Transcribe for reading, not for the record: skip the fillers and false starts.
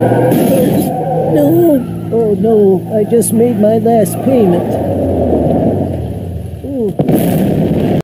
No! Oh no, I just made my last payment.